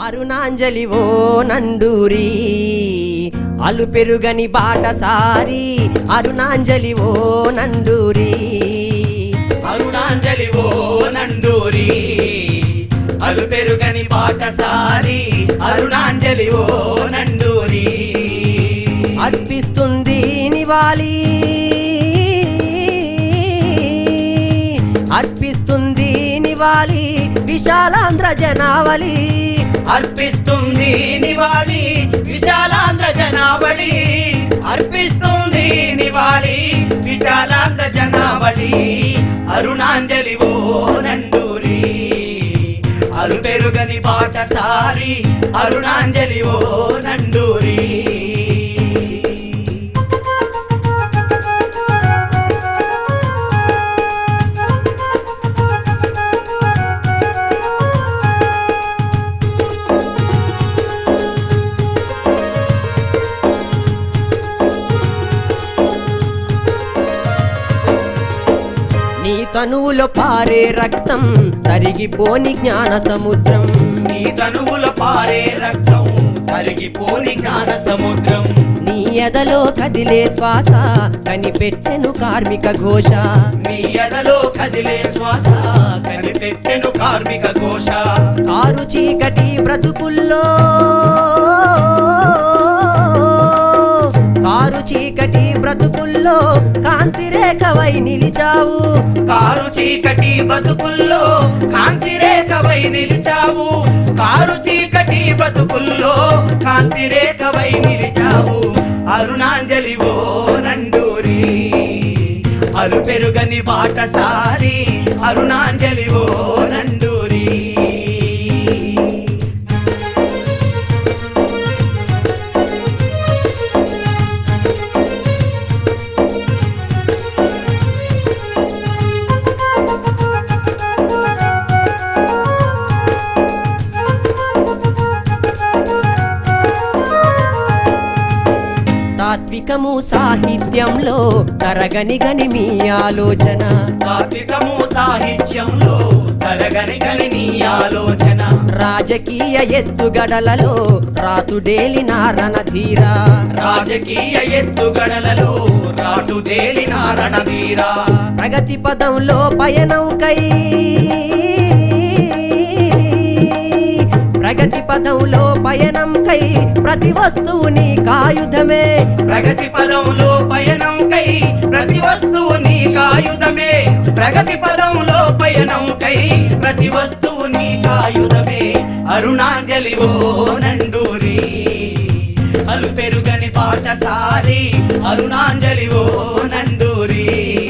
అరుణాంజలి ఓ నండూరి అలు పెరుగని బాటసారి అరుణాంజలి ఓ నండూరి అరుణాంజలి ఓ నండూరి అలు పెరుగని బాటసారి అరుణాంజలి ఓ నండూరి అర్పిస్తుంది నివాళి అర్పిస్తుంది నివాళి విశాలాంధ్ర జనావళి అర్పిస్తుంది నివాళి విశాలాంధ్ర జనావళి అర్పిస్తుంది నివాళి విశాలాంధ్ర జనావళి అరుణాంజలి ఓ నండూరి అలు పెరుగని బాటసారి అరుణాంజలి ఓ నండూరి నీ తనువులో పారే రక్తం తరిగిపోని జ్ఞాన సముద్రం నీ తనువులో పారే రక్తం తరిగిపోని జ్ఞాన సముద్రం నీ ఎదలో కదిలే శ్వాస కనిపెట్టెను కార్మిక ఘోష నీ ఎదలో కదిలే శ్వాస కనిపెట్టెను కార్మిక ఘోష కారు చీకటి బ్రతుకుల్లో కారు చీకటి బ్రతుకుల్లో కాంతి రేఖవై నిలిచావు కారు చీకటి బ్రతుకుల్లో కాంతి రేఖవై నిలిచావు కారు చీకటి బ్రతుకుల్లో కాంతి రేఖవై నిలిచావు అరుణాంజలి ఓ నండూరి అలు పెరుగని బాటసారి అరుణాంజలి ఓ నండూరి తాత్వికము సాహిత్యంలో తరగనిగని మీ ఆలోచన తాత్వికము సాహిత్యంలో తరగనిగని నీ ఆలోచన రాజకీయ ఎత్తుగడలలో రాతుడేలిన రణధీర రాజకీయ ఎత్తుగడలలో రాటుదేలిన రణధీర ప్రగతి పదంలో పయనౌకై ప్రగతి పదంలో పయనంకై ప్రతి వస్తువు నీ కాయుధమే ప్రగతి పదంలో పయనంకై ప్రతి వస్తువు నీ కాయుధమే ప్రగతి పదంలో పయనంకై ప్రతి వస్తువు నీ కాయుధమే అరుణాంజలి ఓ నండూరి అలు పెరుగని బాటసారి అరుణాంజలి ఓ నండూరి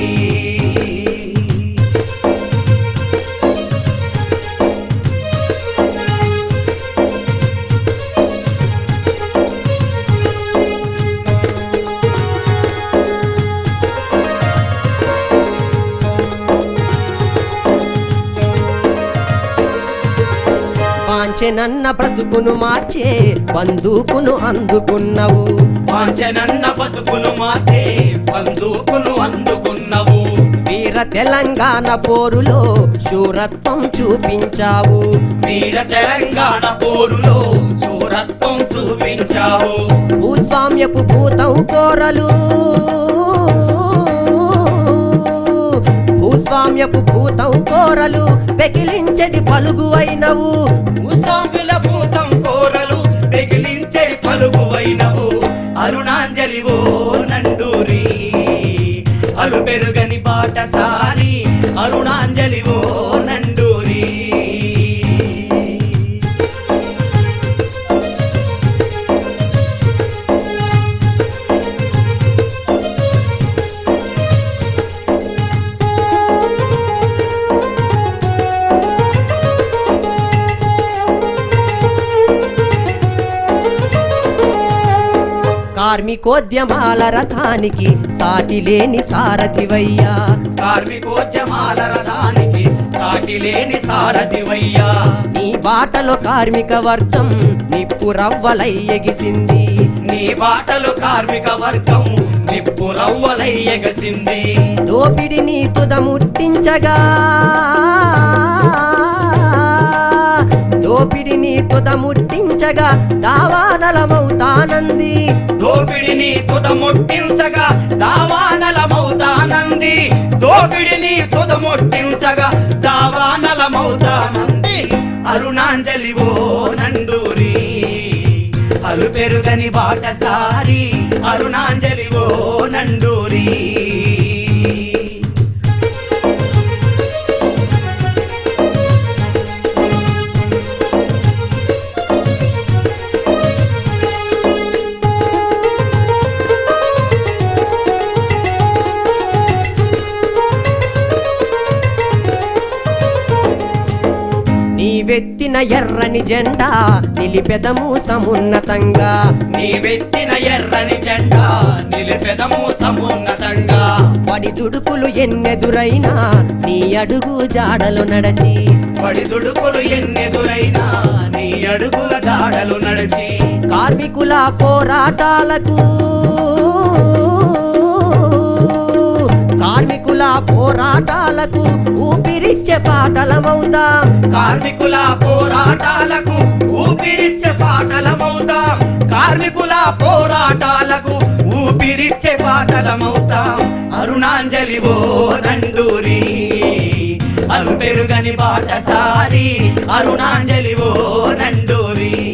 వాంఛనన్న బ్రతుకును మార్చే బందూకును అందుకున్నవు వాంఛనన్న బతుకును మార్చే బందూకును అందుకున్నవు వీర తెలంగాణ పోరులో శూరత్వం చూపించావు వీర తెలంగాణ పోరులో శూరత్వం చూపించావు భూస్వామ్యపు భూతం కోరలు భూస్వామ్యపు భూతం కోరలు పెకిలించడి పలుగువైనవు భూస్వాముల భూతం కోరలు పెగిలించడి పలుకువైనవు అరుణాంజలి ఓ నండూరి అలు పెరుగని బాటసారి అరుణాంజలి ఓ నండూరి కార్మికోద్యమాల రథానికి సాటి లేని సారథివయ్యా కార్మికోద్యమాల రథానికి సాటి లేని సారథివయ్యా నీ బాటలో కార్మిక వర్గం నిప్పు రవ్వలై ఎగిసింది నీ బాటలు కార్మిక వర్గం నిప్పు రవ్వలై ఎగసింది దోపిడిని తుదముట్టించగా దోపిడిని తుదముట్టించగా దావానలమవుతానంది దోపిడిని తుదముట్టించగా దావానలమవుతానంది దోపిడిని తుదముట్టించగా దావానలమవుతానంది అరుణాంజలి ఓ నండూరి అలు పెరుగని బాటసారి అరుణాంజలి ఓ నండూరి నీవెత్తిన ఎర్రని జెండా నిలిపెదము సమున్నతంగా నీవెత్తిన ఎర్రని జెండా నిలిపెదము సమున్నతంగా పడి దుడుకులు ఎన్నెదురైనా నీ అడుగు జాడలు నడచి పడి దుడుకులు ఎన్నెదురైనా నీ అడుగుల జాడలు నడిచి కార్మికుల పోరాటాలకు ఊపిరిచ్చే పాటలమవుతాం కార్మికుల పోరాటాలకు ఊపిరిచ్చే పాటలమవుతాం కార్మికుల పోరాటాలకు ఊపిరిచ్చే పాటలమవుతాం అరుణాంజలి ఓ నండూరి అలు పెరుగని బాటసారి అరుణాంజలి ఓ నండూరి